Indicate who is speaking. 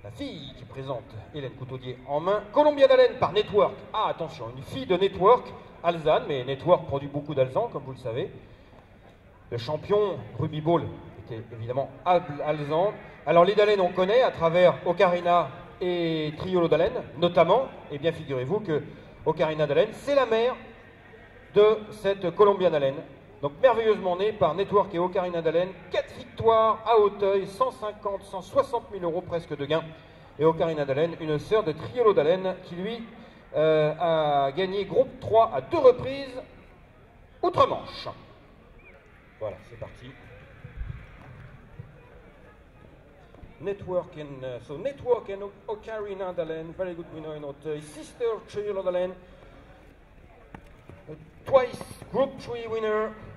Speaker 1: la fille qui présente Hélène Coutaudier en main. Columbia d'Allen par Network. Ah, attention, une fille de Network, Alzane, mais Network produit beaucoup d'Alzan, comme vous le savez. Le champion Ruby Ball était évidemment Alzan. Alors les D'Allen, on connaît à travers Ocarina et Triolo d'Allen, notamment. Et bien, figurez-vous que Ocarina d'Allen, c'est la mère de cette Columbia d'Allen. Donc merveilleusement née par Network et Ocarina d'Allen. 4 victoires à Hauteuil, 150, 160 000 euros presque de gains. Et Ocarina d'Allen, une sœur de Triolo d'Allen, qui lui a gagné groupe 3 à 2 reprises outre-Manche. Voilà, c'est parti. Network and Ocarina d'Allen, very good winner in Hauteuil. Sister Triolo d'Allen, twice Group 3 winner.